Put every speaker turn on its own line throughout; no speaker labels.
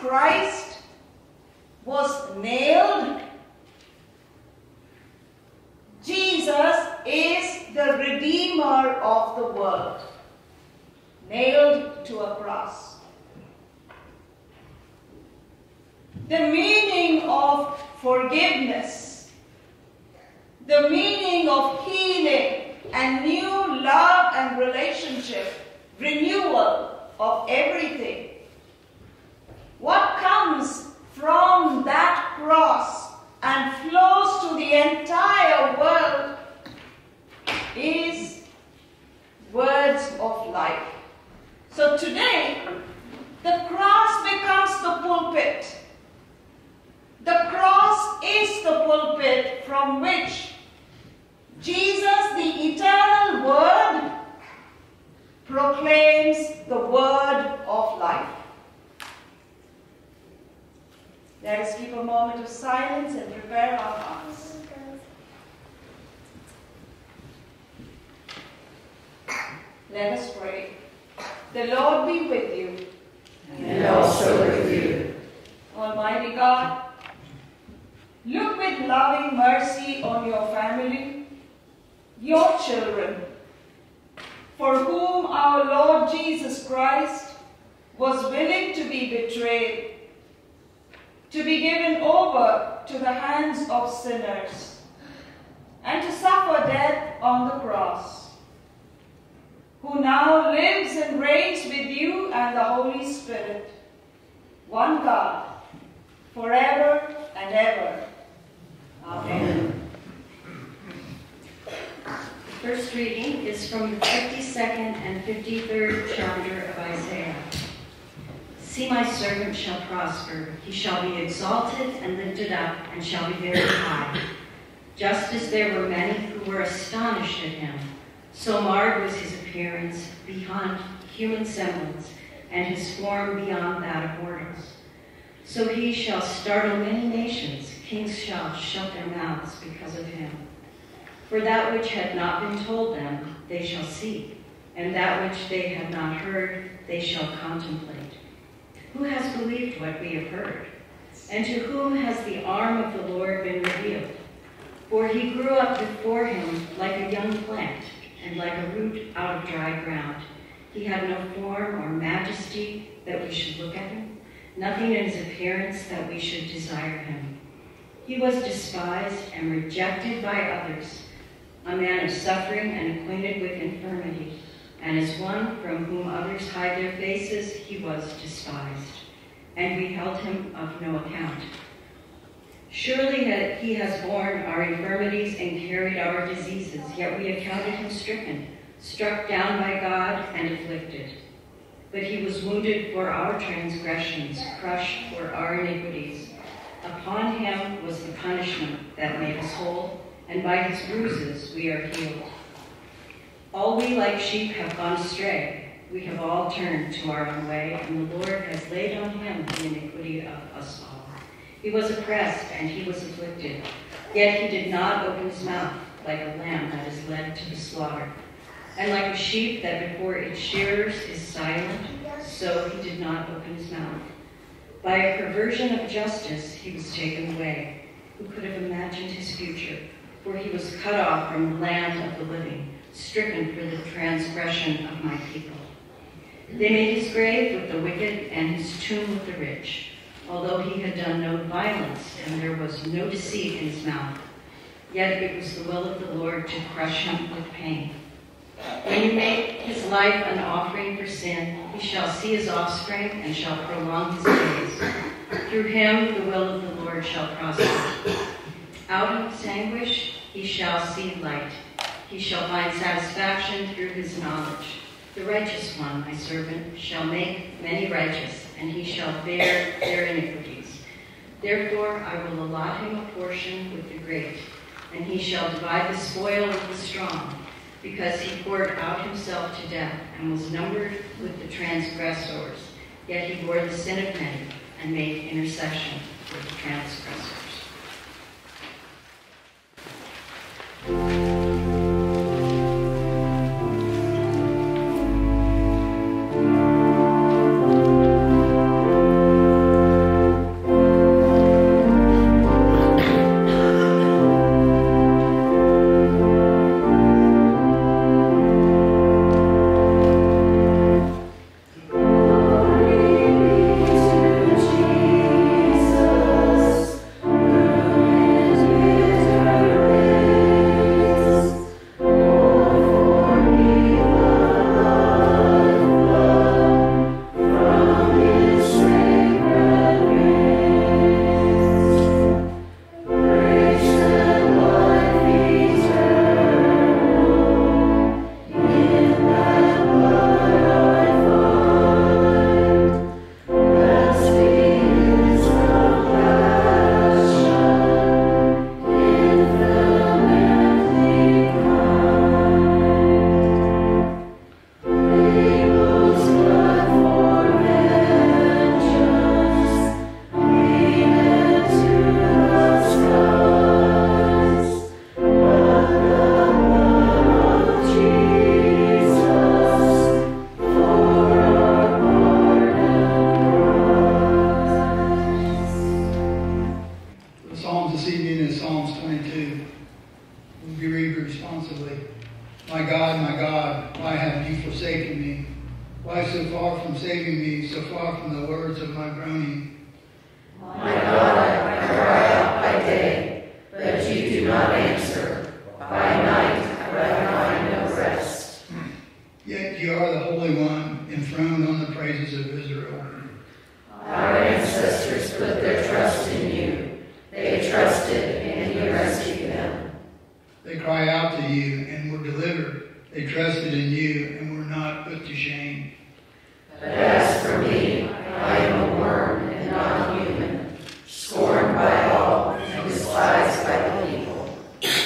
Christ was nailed. Jesus is the Redeemer of the world, nailed to a cross. The meaning of forgiveness, the meaning of healing and new love and relationship, renewal of everything. What comes from that cross and flows to the entire world is words of life. So today, the cross becomes the pulpit. The cross is the pulpit from which Jesus, the eternal Word, proclaims the word of life. Let us keep a moment of silence and prepare our hearts. Let us pray. The Lord be with you.
And also with you.
Almighty God, look with loving mercy on your family, your children, for whom our Lord Jesus Christ was willing to be betrayed, to be given over to the hands of sinners, and to suffer death on the cross, who now lives and reigns with you and the Holy Spirit, one God, forever and ever. Amen.
The first reading is from the 52nd and 53rd chapter of Isaiah. See, my servant shall prosper. He shall be exalted and lifted up and shall be very high. Just as there were many who were astonished at him, so marred was his appearance beyond human semblance, and his form beyond that of mortals. So he shall startle many nations. Kings shall shut their mouths because of him. For that which had not been told them, they shall see, and that which they had not heard, they shall contemplate. Who has believed what we have heard? And to whom has the arm of the Lord been revealed? For he grew up before him like a young plant, and like a root out of dry ground. He had no form or majesty that we should look at him, nothing in his appearance that we should desire him. He was despised and rejected by others, a man of suffering and acquainted with infirmity, and as one from whom others hide their faces, he was despised, and we held him of no account. Surely he has borne our infirmities and carried our diseases, yet we accounted him stricken, struck down by God, and afflicted. But he was wounded for our transgressions, crushed for our iniquities. Upon him was the punishment that made us whole, and by his bruises we are healed. All we like sheep have gone astray. We have all turned to our own way, and the Lord has laid on him the iniquity of us all. He was oppressed and he was afflicted, yet he did not open his mouth, like a lamb that is led to the slaughter. And like a sheep that before its shearers is silent, so he did not open his mouth. By a perversion of justice he was taken away. Who could have imagined his future? For he was cut off from the land of the living, stricken for the transgression of my people. They made his grave with the wicked and his tomb with the rich, although he had done no violence and there was no deceit in his mouth. Yet it was the will of the Lord to crush him with pain. When you make his life an offering for sin, he shall see his offspring and shall prolong his days. Through him the will of the Lord shall prosper. Out of his anguish he shall see light. He shall find satisfaction through his knowledge. The righteous one, my servant, shall make many righteous, and he shall bear their iniquities. Therefore I will allot him a portion with the great, and he shall divide the spoil with the strong, because he poured out himself to death and was numbered with the transgressors. Yet he bore the sin of many and made intercession for the transgressors.
on the words of my groaning.
My God, I cry out by day, but you do not answer. By night I find no rest.
Yet you are the Holy One, enthroned on the praises of Israel.
Our ancestors put their trust in you. They trusted, and you rescued them.
They cry out to you and were delivered. They trusted in you and were not put to shame.
But as for me, I am a worm and not human, scorned by all and despised by the people.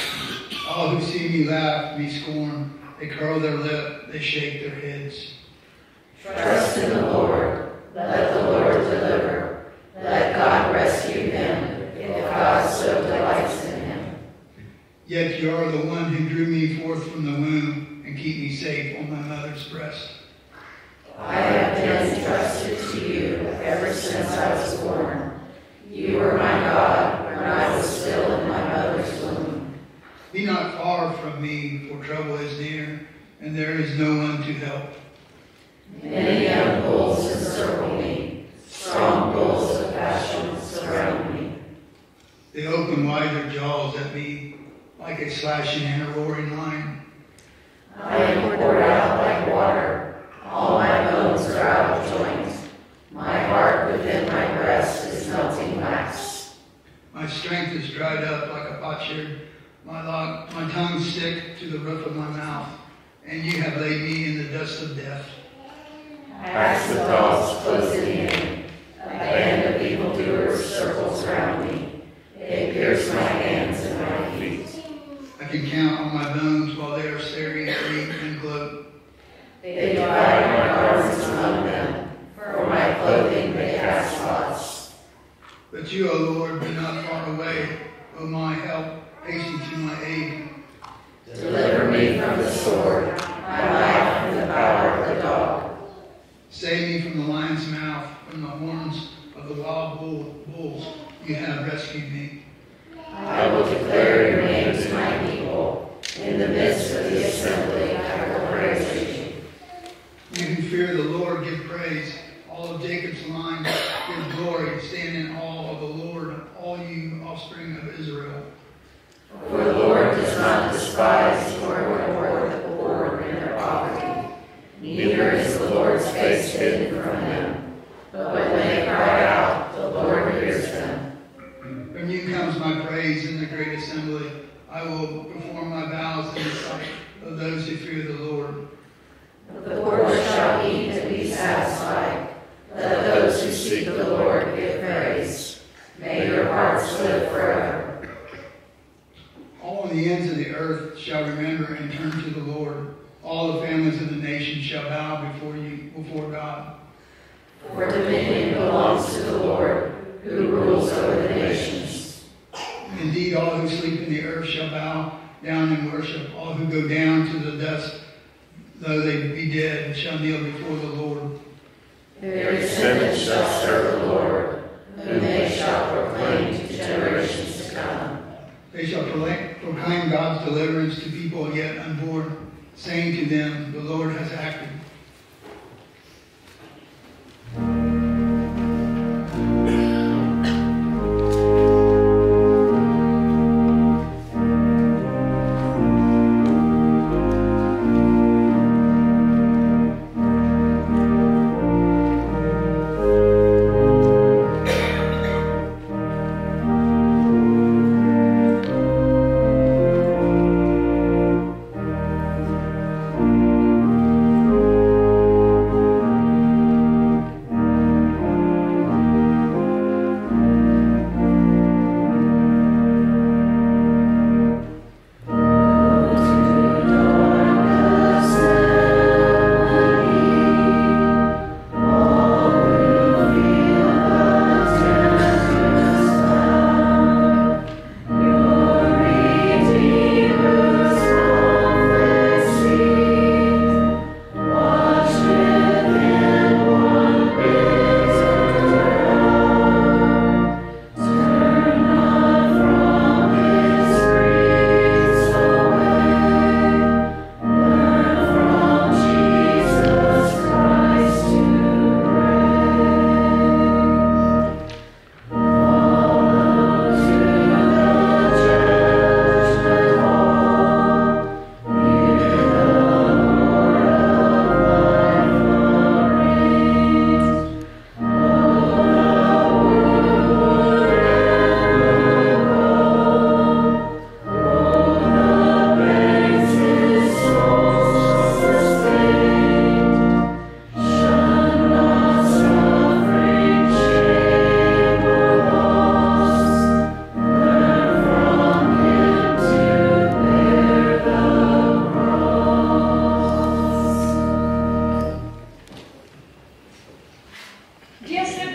All who see me laugh, me scorn. They curl their lip, they shake their heads.
Trust in the Lord. Let the Lord deliver. Let God rescue him, if God so delights in him.
Yet you are the one who drew me forth from the womb and keep me safe on my mother's breast.
I have been entrusted to you ever since I was born. You were my God when I was still in my mother's womb.
Be not far from me, for trouble is near, and there is no one to help.
Many young bulls encircle me. Strong bulls of passion surround me.
They open wide their jaws at me, like a slashing and a roaring lion.
I am poured out like water. All my bones are out of joint. My heart within my breast is melting wax.
My strength is dried up like a potsherd. My tongue stick to the roof of my mouth, and you have laid me in the dust of death.
Acts of dogs closing in. A band of evildoers circles around me. They pierce my hands and my feet.
I can count on my bones while they are staring at me and gloat.
They divide my garments among them. For my clothing they cast lots.
But you, O Lord, be not far away. O my help, hasten to my aid.
Deliver me from the sword, my life from the power of the dog.
Save me from the lion's mouth, from the horns of the wild bulls. You have rescued me.
I will declare your name to my people. In the midst of the assembly, I will praise you.
You who fear the Lord, give praise. All of Jacob's line, give glory. Stand in awe of the Lord, all you offspring of Israel.
For the Lord does not despise nor abhor the poor in their poverty. Neither is the Lord's face hidden from them. But when they cry out, the Lord hears them.
From you comes my praise in the great assembly. I will perform my vows in the sight of those who fear the Lord.
The poor shall eat and be satisfied. Let those who seek the Lord give praise. May your hearts live forever.
All the ends of the earth shall remember and turn to the Lord. All the families of the nations shall bow before God.
For dominion belongs to the Lord, who rules over the nations.
Indeed, all who sleep in the earth shall bow down and worship. All who go down to the dust, though they be dead, shall kneel before the Lord.
Their descendants shall serve the Lord, whom they shall proclaim to generations to come.
They shall proclaim God's deliverance to people yet unborn, saying to them, the Lord has acted.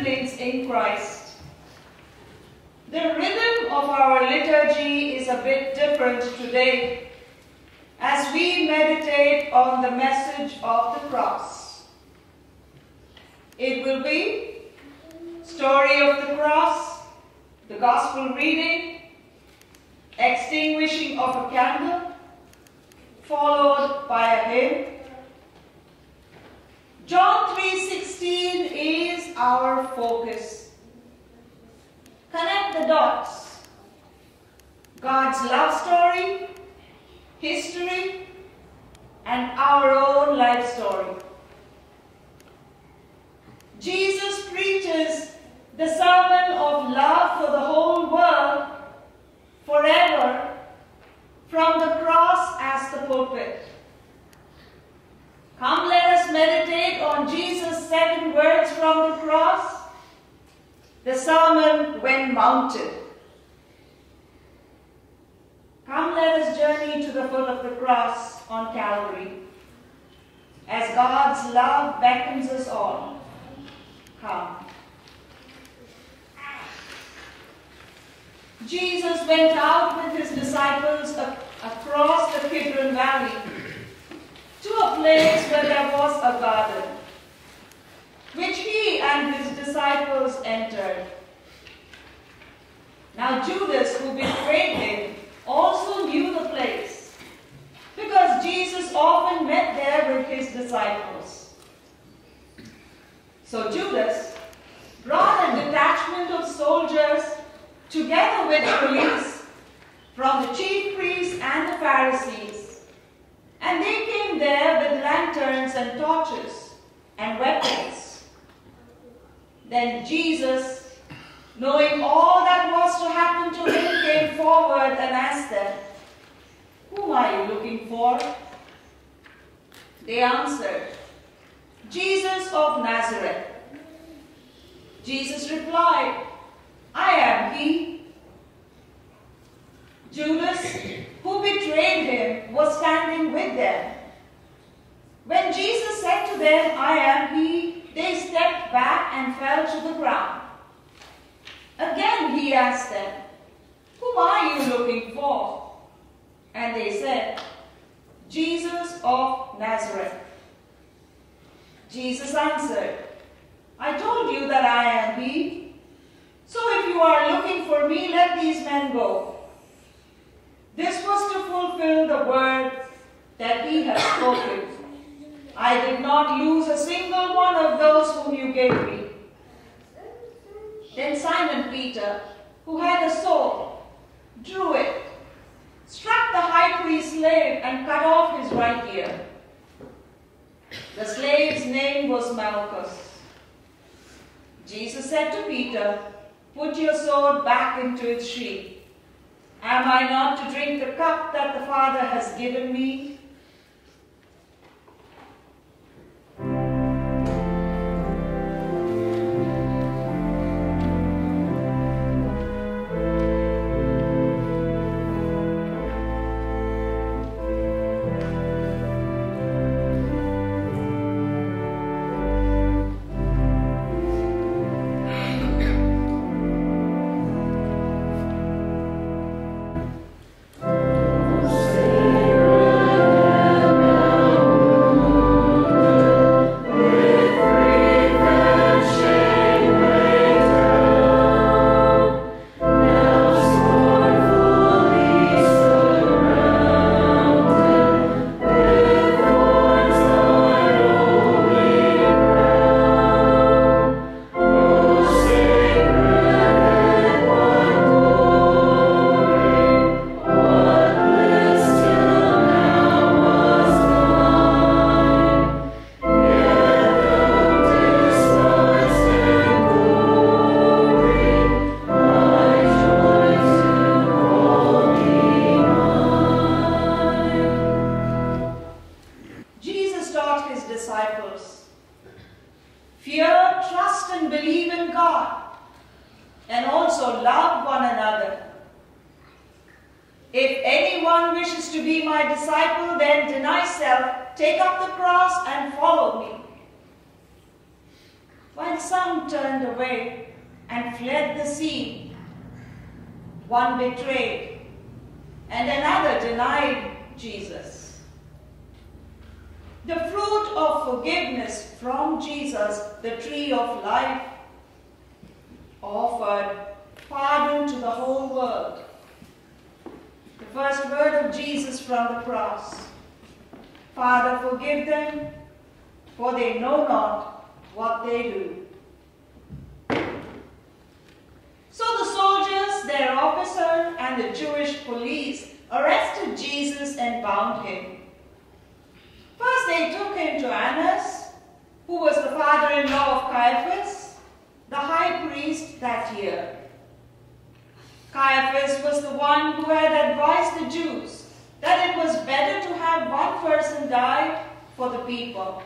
siblings in Christ. The rhythm of our liturgy is a bit different today as we meditate on the message of the cross. It will be story of the cross, the gospel reading, extinguishing of a candle, followed by a hymn. John 3:16 is our focus. Connect the dots. God's love story, history, and our own life story. Jesus preaches the sermon of love for the whole world forever from the cross as the pulpit. Come, let us meditate on Jesus' 7 words from the cross, the sermon when mounted. Come, let us journey to the foot of the cross on Calvary, as God's love beckons us all. Come. Jesus went out with his disciples across the Kidron Valley to a place where there was a garden, which he and his disciples entered. Now Judas, who betrayed him, also knew the place, because Jesus often met there with his disciples. So Judas brought a detachment of soldiers together with police from the chief priests and the Pharisees, and they came there with lanterns and torches and weapons. Then Jesus, knowing all that was to happen to him, came forward and asked them, "Whom are you looking for?" They answered, "Jesus of Nazareth." Jesus replied, "I am he." Judas, who betrayed him, was standing with them. When Jesus said to them, "I am he," they stepped back and fell to the ground. Again he asked them, "Whom are you looking for?" And they said, "Jesus of Nazareth." Jesus answered, "I told you that I am he. So if you are looking for me, let these men go." This was to fulfill the word that he had spoken. "I did not lose a single one of those whom you gave me." Then Simon Peter, who had a sword, drew it, struck the high priest's slave, and cut off his right ear. The slave's name was Malchus. Jesus said to Peter, "Put your sword back into its sheath. Am I not to drink the cup that the Father has given me?" and also love one another. If anyone wishes to be my disciple, then deny self, take up the cross and follow me. while some turned away and fled the scene. One betrayed, and another denied Jesus. The fruit of forgiveness from Jesus, the tree of life, offered pardon to the whole world. The first word of Jesus from the cross: Father, forgive them, for they know not what they do. So the soldiers, their officer, and the Jewish police arrested Jesus and bound him. First they took him to Annas, who was the father-in-law of Caiaphas, the high priest that year. Caiaphas was the one who had advised the Jews that it was better to have one person die for the people.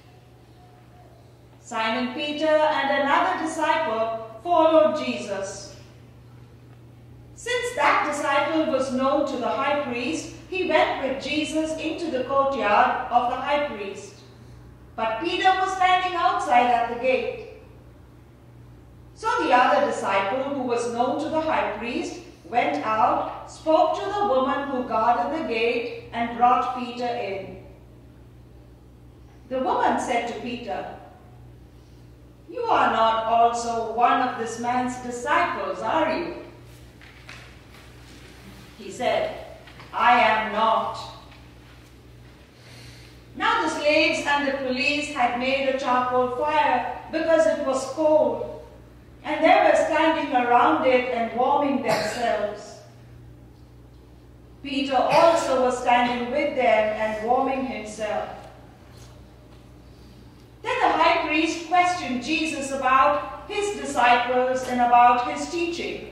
Simon Peter and another disciple followed Jesus. Since that disciple was known to the high priest, he went with Jesus into the courtyard of the high priest. But Peter was standing outside at the gate. So the other disciple, who was known to the high priest, went out, spoke to the woman who guarded the gate, and brought Peter in. The woman said to Peter, "You are not also one of this man's disciples, are you?" He said, "I am not." Now the slaves and the police had made a charcoal fire because it was cold, and they were standing around it and warming themselves. Peter also was standing with them and warming himself. Then the high priest questioned Jesus about his disciples and about his teaching.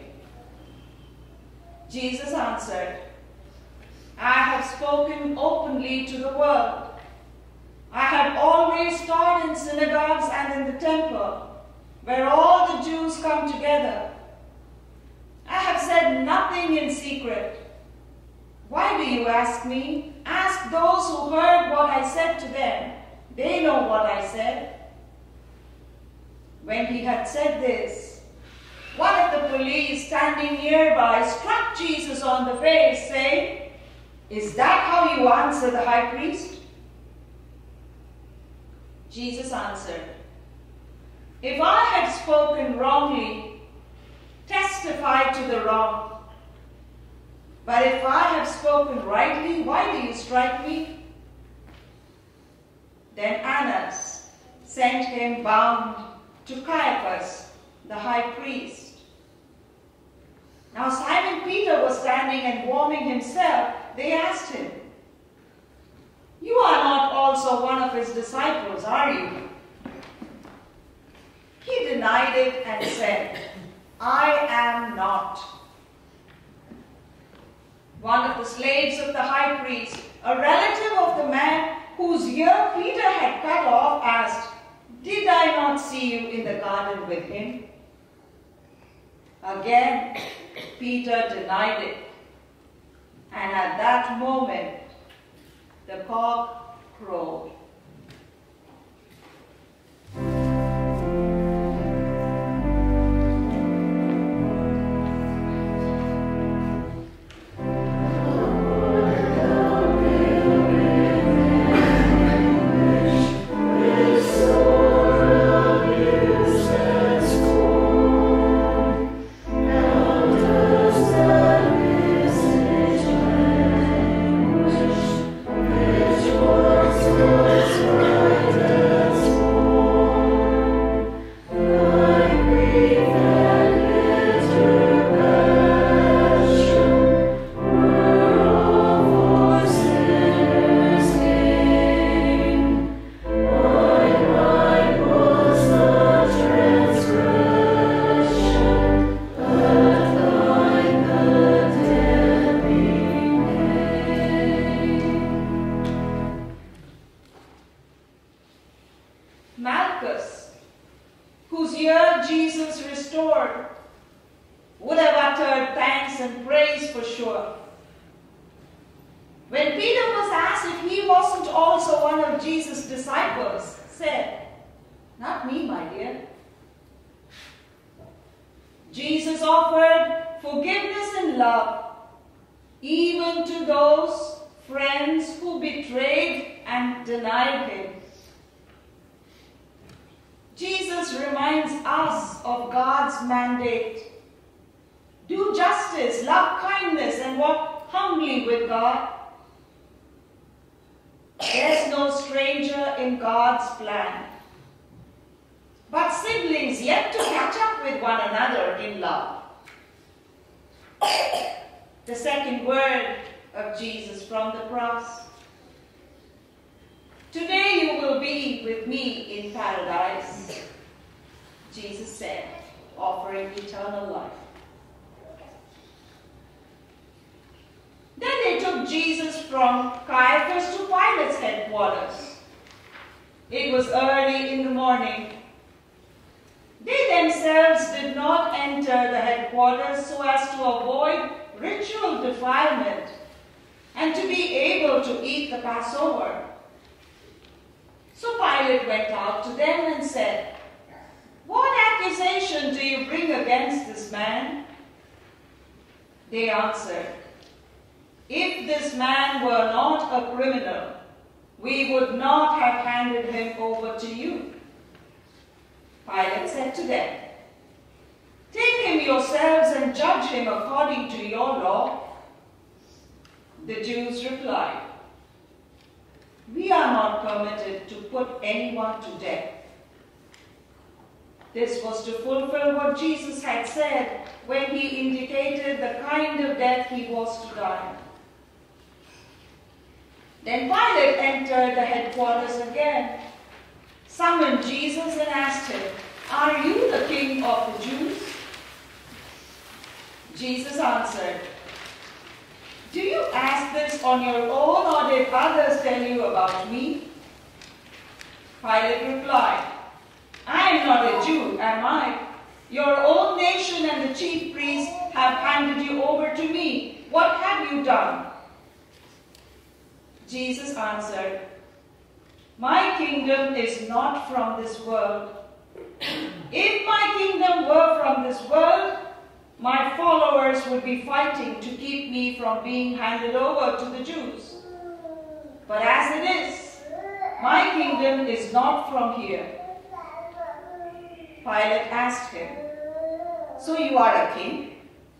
Jesus answered, "I have spoken openly to the world. I have always taught in synagogues and in the temple, where all the Jews come together. I have said nothing in secret. Why do you ask me? Ask those who heard what I said to them. They know what I said." When he had said this, one of the police standing nearby struck Jesus on the face, saying, "Is that how you answer the high priest?" Jesus answered, "If I had spoken wrongly, testify to the wrong. But if I have spoken rightly, why do you strike me?" Then Annas sent him bound to Caiaphas, the high priest. Now Simon Peter was standing and warming himself. They asked him, "You are not also one of his disciples, are you?" He denied it and said, "I am not." One of the slaves of the high priest, a relative of the man whose ear Peter had cut off, asked, "Did I not see you in the garden with him?" Again, Peter denied it. And at that moment, the cock crowed. When Peter was asked if he wasn't also one of Jesus' disciples, said, Not me, my dear. Jesus offered forgiveness and love even to those friends who betrayed and denied him. Jesus reminds us of God's mandate. Do justice, love kindness, and walk humbly with God. There's no stranger in God's plan, but siblings yet to catch up with one another in love. The second word of Jesus from the cross. Today you will be with me in paradise, Jesus said, offering eternal life. Then they took Jesus from Caiaphas to Pilate's headquarters. It was early in the morning. They themselves did not enter the headquarters so as to avoid ritual defilement and to be able to eat the Passover. So Pilate went out to them and said, "What accusation do you bring against this man?" They answered, "If this man were not a criminal, we would not have handed him over to you." Pilate said to them, "Take him yourselves and judge him according to your law." The Jews replied, "We are not permitted to put anyone to death." This was to fulfill what Jesus had said when he indicated the kind of death he was to die. Then Pilate entered the headquarters again, summoned Jesus and asked him, "Are you the king of the Jews?" Jesus answered, "Do you ask this on your own, or did others tell you about me?" Pilate replied, "I am not a Jew, am I? Your own nation and the chief priests have handed you over to me. What have you done?" Jesus answered, "My kingdom is not from this world. If my kingdom were from this world, my followers would be fighting to keep me from being handed over to the Jews. But as it is, my kingdom is not from here." Pilate asked him, "So you are a king?"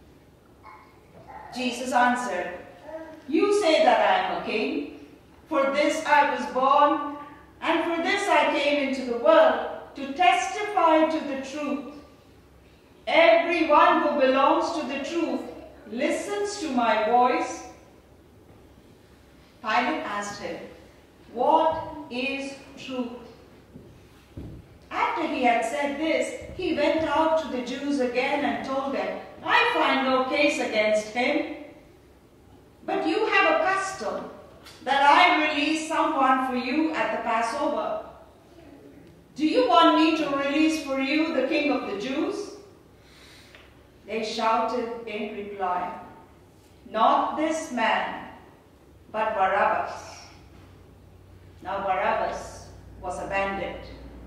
Jesus answered, "You say that I am a king. For this I was born, and for this I came into the world, to testify to the truth. Everyone who belongs to the truth listens to my voice." Pilate asked him, "What is truth?" After he had said this, he went out to the Jews again and told them, "I find no case against him. But you have a custom that I release someone for you at the Passover. Do you want me to release for you the King of the Jews?" They shouted in reply, "Not this man, but Barabbas." Now Barabbas was a bandit.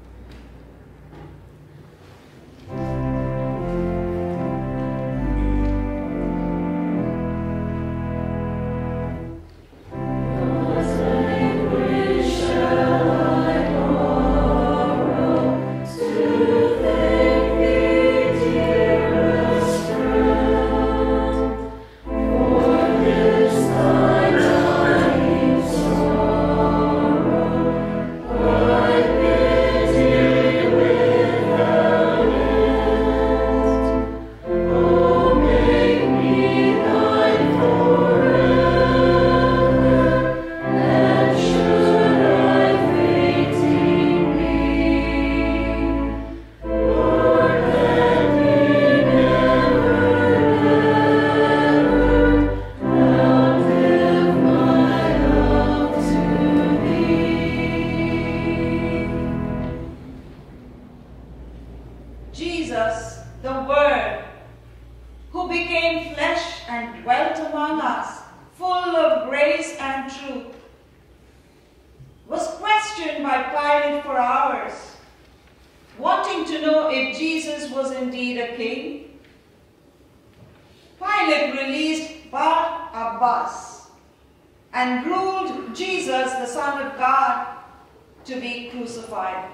Jesus, the Word, who became flesh and dwelt among us, full of grace and truth, was questioned by Pilate for hours. wanting to know if Jesus was indeed a king. Pilate released Barabbas and ruled Jesus, the Son of God, to be crucified.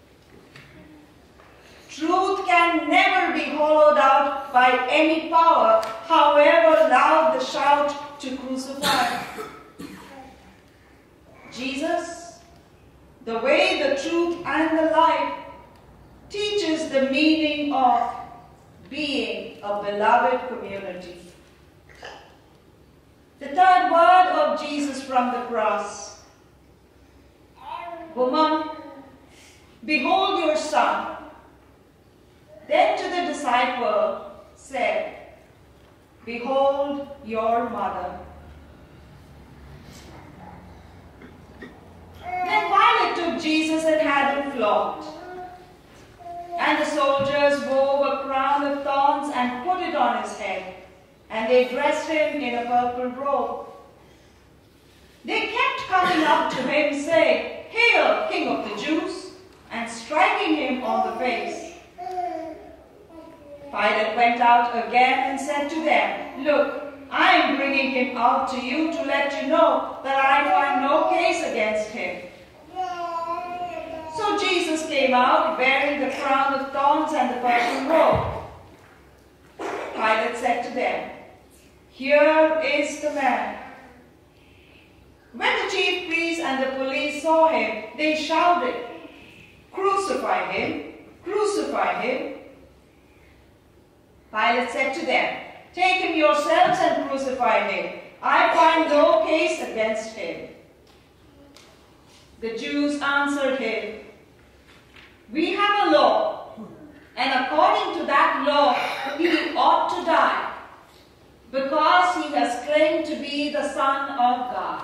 Truth can never be hollowed out by any power, however loud the shout to crucify. Jesus, the way, the truth, and the life, teaches the meaning of being a beloved community. The third word of Jesus from the cross. Woman, behold your son. Then to the disciple said, behold your mother. Then Pilate took Jesus and had him flogged. And the soldiers wove a crown of thorns and put it on his head, and they dressed him in a purple robe. They kept coming up to him, saying, Hail, King of the Jews, and striking him on the face. Pilate went out again and said to them, Look, I am bringing him out to you to let you know that I find no case against him. So Jesus came out, bearing the crown of thorns and the purple robe. Pilate said to them, Here is the man. When the chief priests and the police saw him, they shouted, Crucify him! Crucify him! Pilate said to them, Take him yourselves and crucify him. I find no case against him. The Jews answered him, We have a law, and according to that law, he ought to die, because he has claimed to be the Son of God.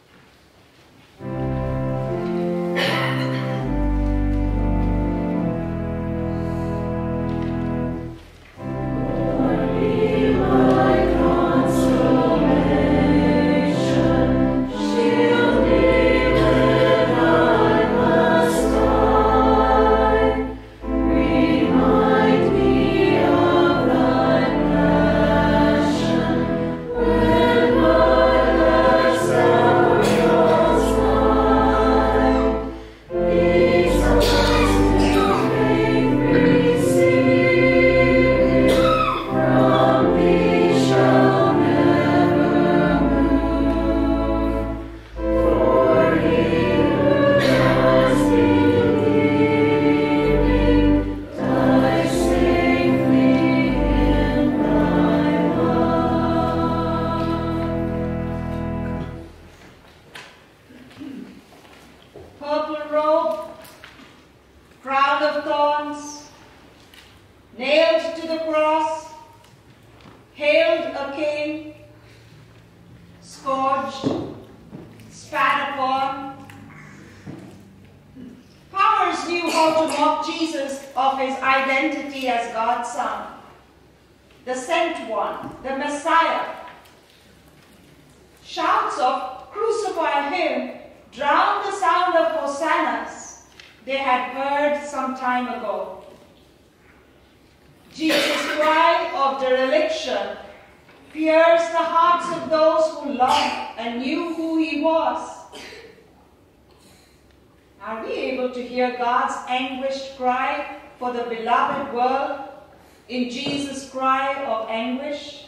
Are we able to hear God's anguished cry for the beloved world in Jesus' cry of anguish?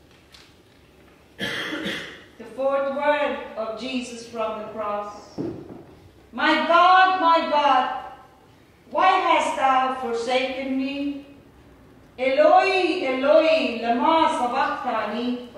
The fourth word of Jesus from the cross. My God, why hast thou forsaken me? Eloi, Eloi, lama sabachthani.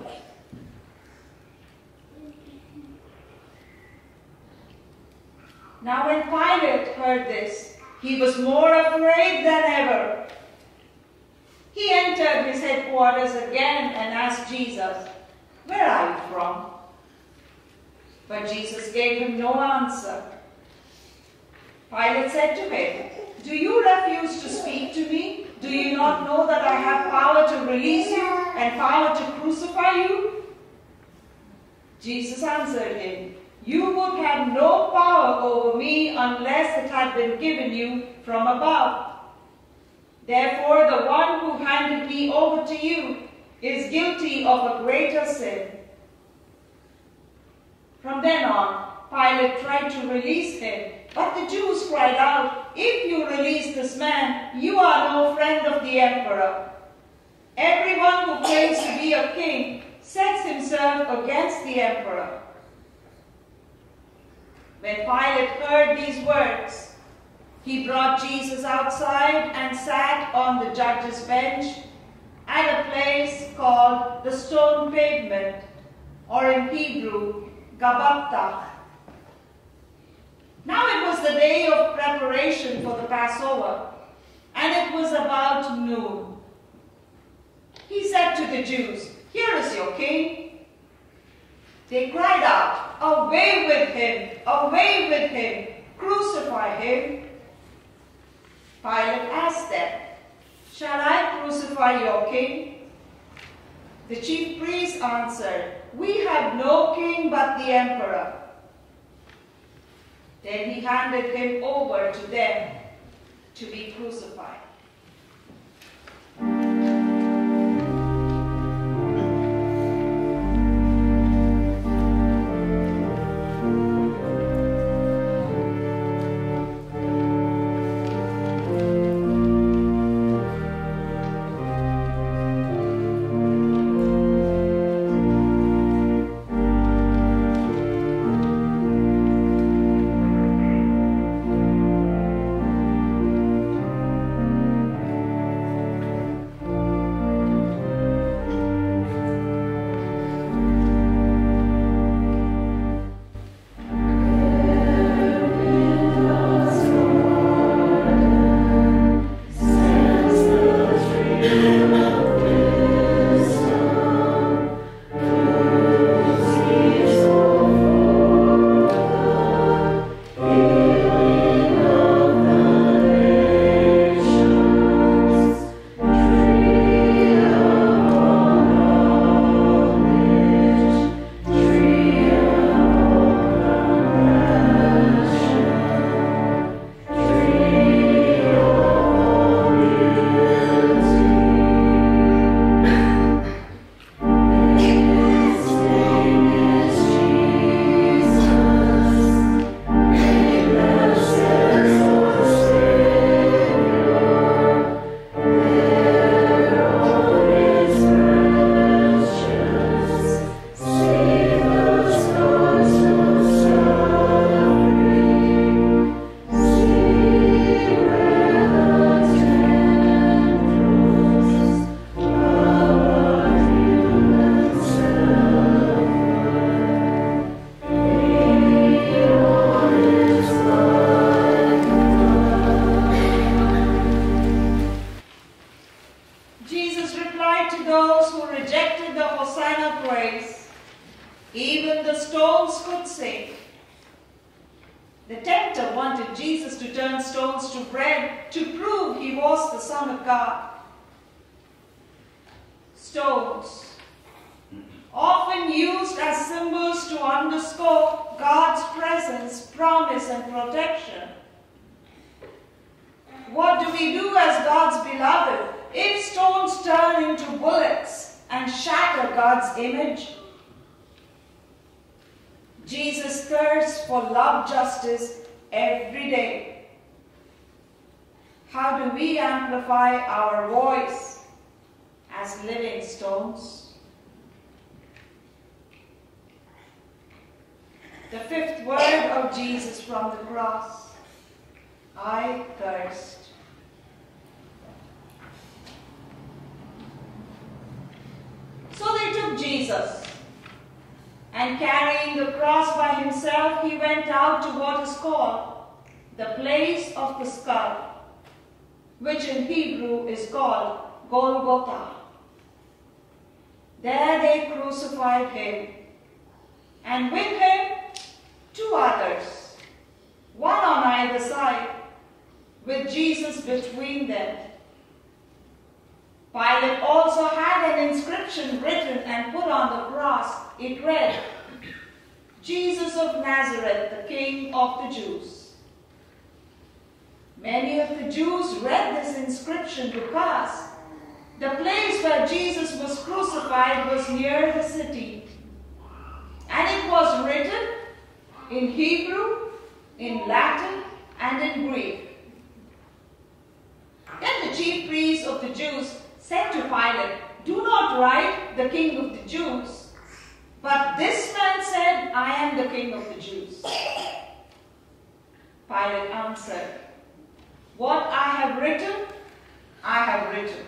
Now when Pilate heard this, he was more afraid than ever. He entered his headquarters again and asked Jesus, "Where are you from?" But Jesus gave him no answer. Pilate said to him, "Do you refuse to speak to me? Do you not know that I have power to release you and power to crucify you?" Jesus answered him, "You would have no power over me unless it had been given you from above. Therefore, the one who handed me over to you is guilty of a greater sin." From then on, Pilate tried to release him, but the Jews cried out, "If you release this man, you are no friend of the emperor. Everyone who claims to be a king sets himself against the emperor." When Pilate heard these words, he brought Jesus outside and sat on the judge's bench at a place called the Stone Pavement, or in Hebrew, Gabbatha. Now it was the day of preparation for the Passover, and it was about noon. He said to the Jews, "Here is your king." They cried out, "Away with him! Away with him! Crucify him!" Pilate asked them, "Shall I crucify your king?" The chief priests answered, "We have no king but the emperor." Then he handed him over to them to be crucified. Even the stones could sing. The tempter wanted Jesus to turn stones to bread to prove he was the Son of God. Stones, often used as symbols to underscore God's presence, promise, and protection. What do we do as God's beloved if stones turn into bullets and shatter God's image? Jesus thirsts for love justice every day. How do we amplify our voice as living stones? The fifth word of Jesus from the cross: I thirst. So they took Jesus, and carrying the cross by himself, he went out to what is called the place of the skull, which in Hebrew is called Golgotha. There they crucified him, and with him 2 others, one on either side, with Jesus between them. Pilate also had an inscription written and put on the cross. It read, Jesus of Nazareth, the King of the Jews. Many of the Jews read this inscription because the place where Jesus was crucified was near the city. And it was written in Hebrew, in Latin, and in Greek. Then the chief priests of the Jews said to Pilate, "Do not write the King of the Jews." But this man said, "I am the King of the Jews." Pilate answered, "What I have written, I have written."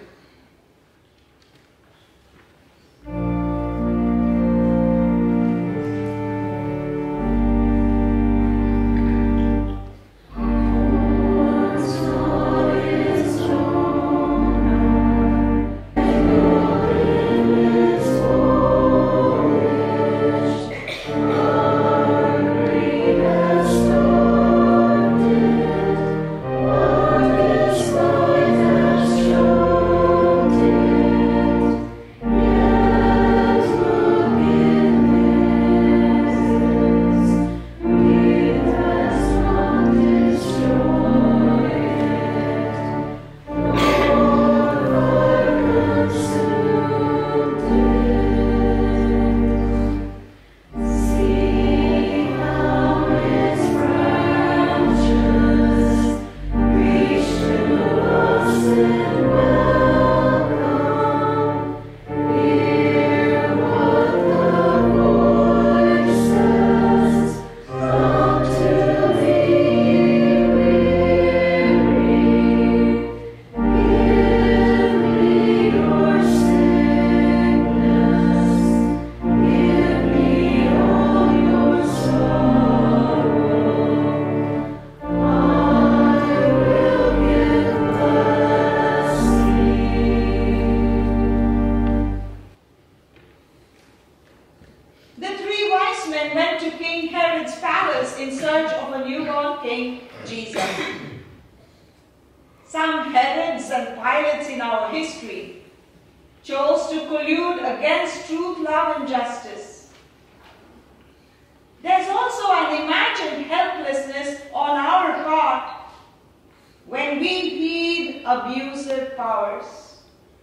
Some Herods and Pilates in our history chose to collude against truth, love, and justice. There's also an imagined helplessness on our part when we heed abusive powers.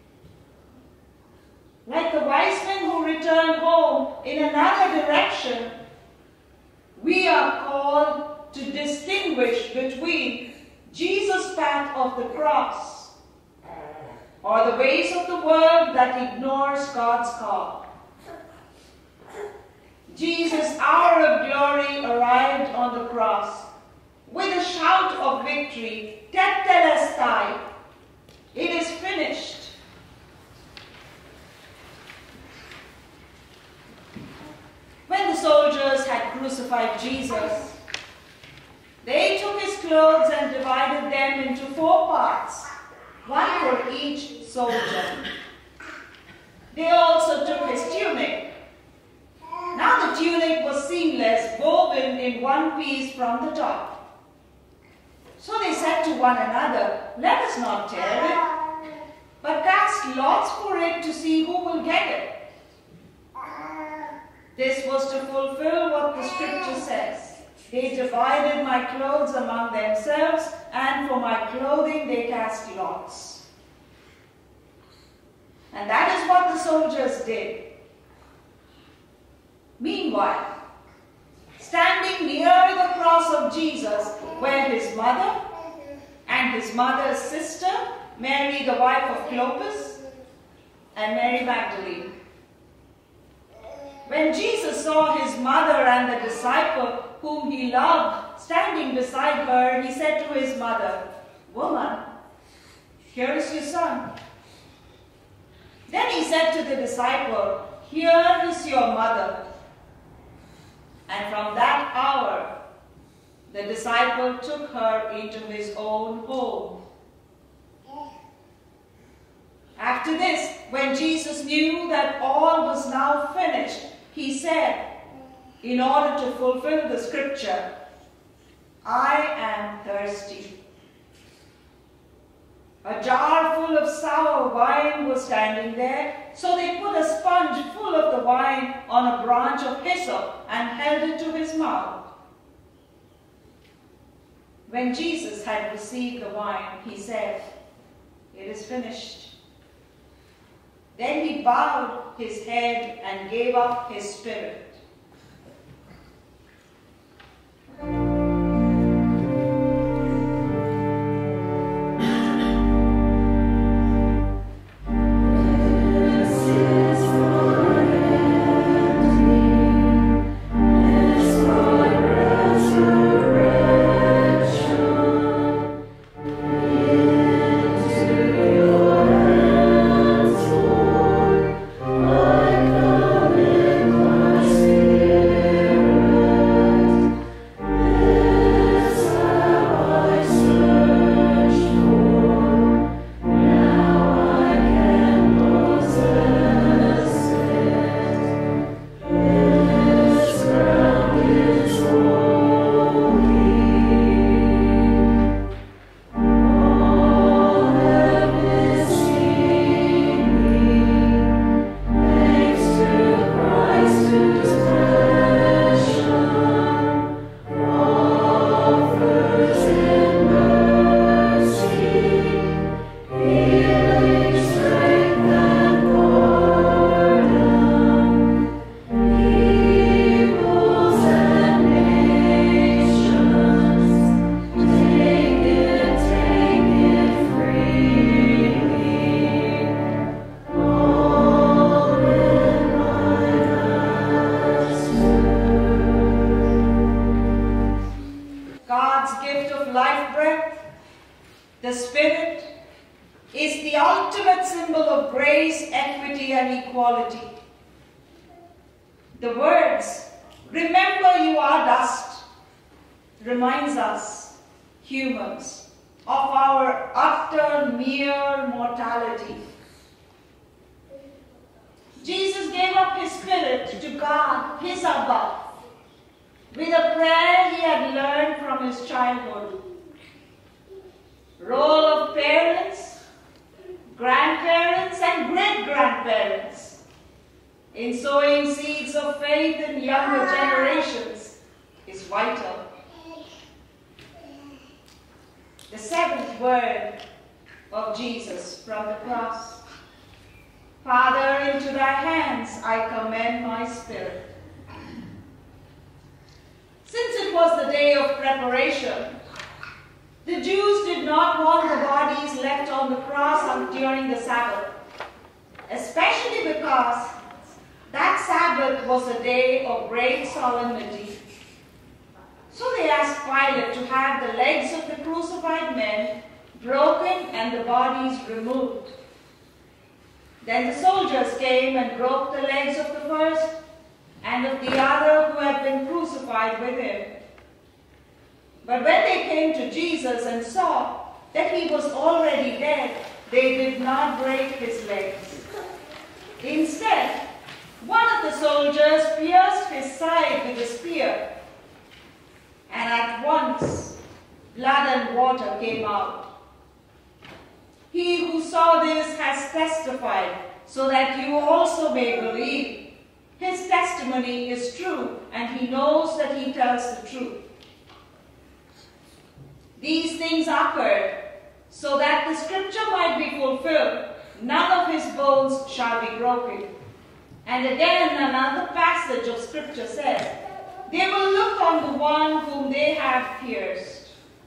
Like the wise men who returned home in another direction, we are called to distinguish between Jesus' path of the cross or the ways of the world that ignores God's call. Jesus' hour of glory arrived on the cross with a shout of victory, Tetelestai, it is finished. When the soldiers had crucified Jesus, they took his clothes and divided them into 4 parts, one for each soldier. They also took his tunic. Now the tunic was seamless, woven in one piece from the top. So they said to one another, "Let us not tear it, but cast lots for it to see who will get it." This was to fulfill what the scripture says. They divided my clothes among themselves, and for my clothing they cast lots. And that is what the soldiers did. Meanwhile, standing near the cross of Jesus were his mother and his mother's sister, Mary, the wife of Clopas, and Mary Magdalene. When Jesus saw his mother and the disciple whom he loved standing beside her, he said to his mother, "Woman, here is your son." Then he said to the disciple, "Here is your mother." And from that hour, the disciple took her into his own home. After this, when Jesus knew that all was now finished, he said, in order to fulfill the scripture, "I am thirsty." A jar full of sour wine was standing there, so they put a sponge full of the wine on a branch of hyssop and held it to his mouth. When Jesus had received the wine, he said, "It is finished." Then he bowed his head and gave up his spirit. The Spirit is the ultimate symbol of grace, equity, and equality. The words, "Remember you are dust," reminds us, humans, of our utter mere mortality. Jesus gave up his spirit to God, his Abba, with a prayer he had learned from his childhood. Role of parents, grandparents, and great-grandparents in sowing seeds of faith in younger generations is vital. The seventh word of Jesus from the cross: "Father, into thy hands I commend my spirit." Since it was the day of preparation, the Jews did not want the bodies left on the cross during the Sabbath, especially because that Sabbath was a day of great solemnity. So they asked Pilate to have the legs of the crucified men broken and the bodies removed. Then the soldiers came and broke the legs of the first and of the other who had been crucified with him. But when they came to Jesus and saw that he was already dead, they did not break his legs. Instead, one of the soldiers pierced his side with a spear, and at once blood and water came out. He who saw this has testified, so that you also may believe. His testimony is true, and he knows that he tells the truth. These things occurred so that the scripture might be fulfilled, "None of his bones shall be broken." And again, another passage of scripture says, "They will look on the one whom they have pierced."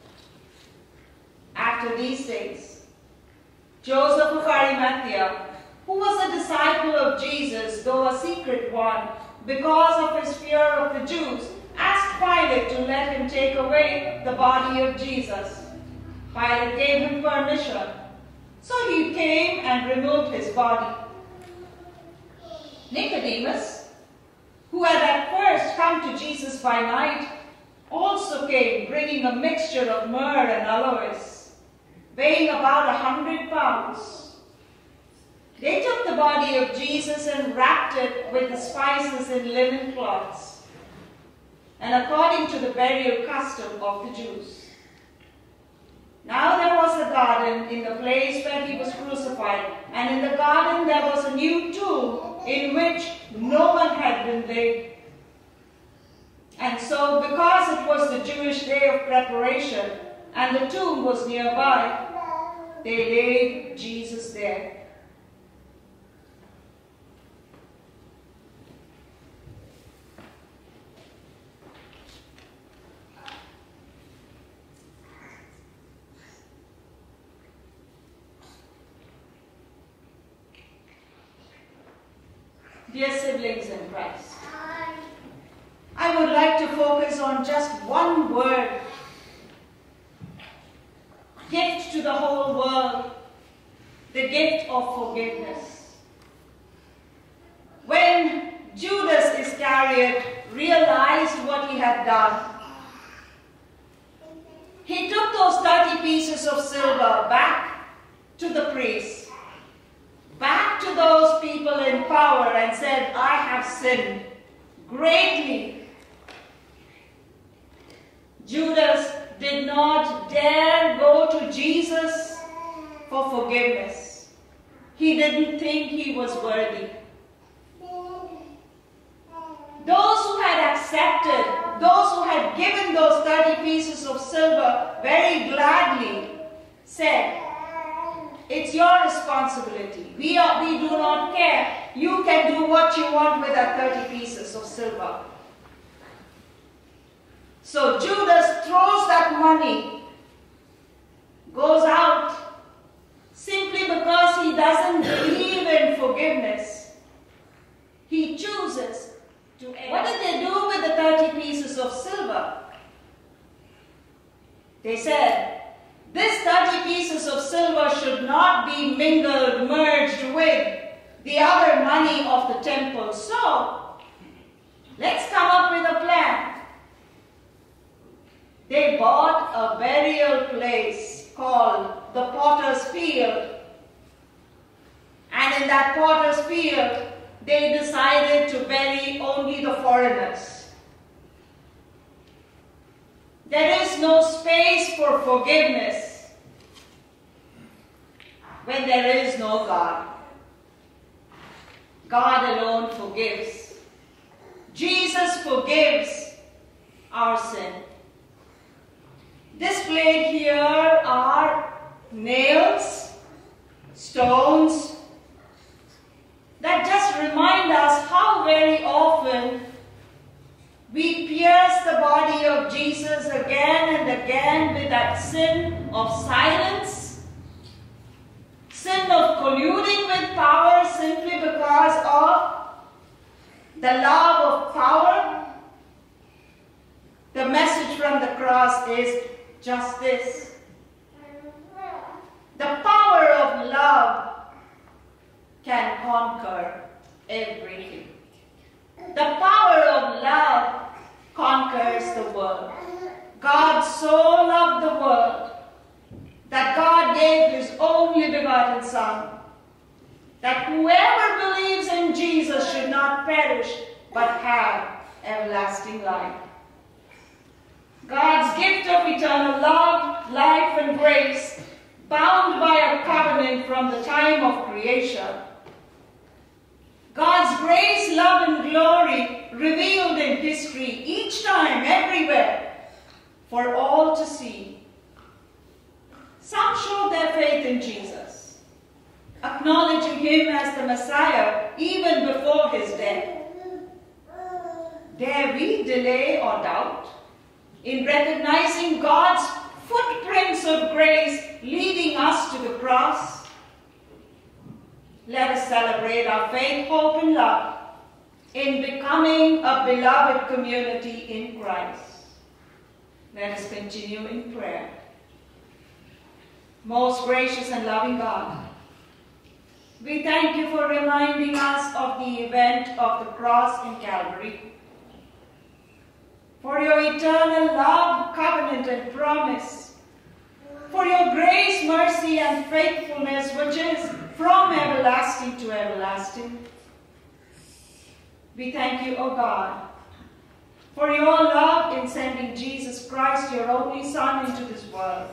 After these things, Joseph of Arimathea, who was a disciple of Jesus, though a secret one, because of his fear of the Jews, asked Pilate to let him take away the body of Jesus. Pilate gave him permission, so he came and removed his body. Nicodemus, who had at first come to Jesus by night, also came, bringing a mixture of myrrh and aloes, weighing about 100 pounds. They took the body of Jesus and wrapped it with the spices in linen cloths, and according to the burial custom of the Jews. Now there was a garden in the place where he was crucified, and in the garden there was a new tomb in which no one had been laid. And so, because it was the Jewish day of preparation, and the tomb was nearby, they laid Jesus there. Dear siblings in Christ, I would like to focus on just one word, gift to the whole world, the gift of forgiveness. When Judas Iscariot realized what he had done, he took those 30 pieces of silver back to the priest, back to those people in power, and said, I have sinned greatly. Judas did not dare go to Jesus for forgiveness. He didn't think he was worthy. Those who had accepted, those who had given those 30 pieces of silver very gladly, said, it's your responsibility. We do not care. You can do what you want with that 30 pieces of silver. So Judas throws that money, goes out, simply because he doesn't believe in forgiveness. He chooses to... What did they do with the 30 pieces of silver? They said, this 30 pieces of silver should not be mingled, merged with the other money of the temple. So, let's come up with a plan. They bought a burial place called the Potter's Field. And in that Potter's Field, they decided to bury only the foreigners. There is no space for forgiveness when there is no God. God alone forgives. Jesus forgives our sin. Displayed here are nails, stones, that just remind us how very often we pierce the body of Jesus again and again with that sin of silence, sin of colluding with power simply because of the love of power. The message from the cross is just this. The power of love can conquer everything. The power of love conquers the world. God so loved the world that God gave His only begotten Son, that whoever believes in Jesus should not perish but have everlasting life. God's gift of eternal love, life, and grace, bound by a covenant from the time of creation. God's grace, love, and glory revealed in history, each time, everywhere, for all to see. Some showed their faith in Jesus, acknowledging Him as the Messiah even before His death. Dare we delay or doubt in recognizing God's footprints of grace leading us to the cross? Let us celebrate our faith, hope, and love in becoming a beloved community in Christ. Let us continue in prayer. Most gracious and loving God, we thank you for reminding us of the event of the cross in Calvary, for your eternal love, covenant, and promise, for your grace, mercy, and faithfulness, which is from everlasting to everlasting. We thank you, O God, for your love in sending Jesus Christ, your only Son, into this world.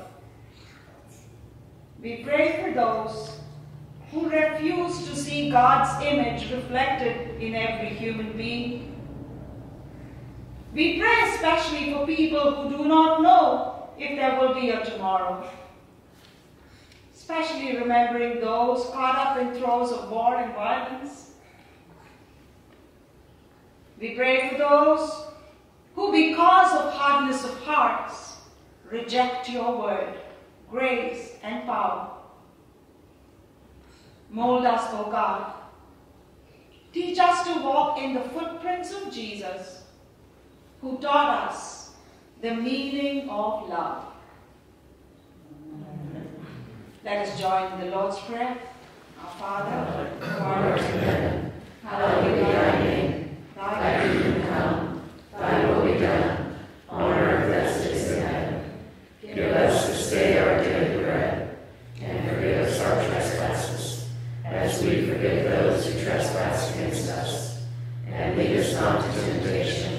We pray for those who refuse to see God's image reflected in every human being. We pray especially for people who do not know if there will be a tomorrow. Especially remembering those caught up in throes of war and violence. We pray for those who, because of hardness of hearts, reject your word, grace, and power. Mold us, O God. Teach us to walk in the footprints of Jesus, who taught us the meaning of love. Let us join in the Lord's Prayer. Our Father, who art in heaven, hallowed be thy name. Thy kingdom come, thy will be done, on earth as it is in heaven. Give us this day our daily bread, and forgive us our trespasses, as we forgive those who trespass against us. And lead us not into temptation,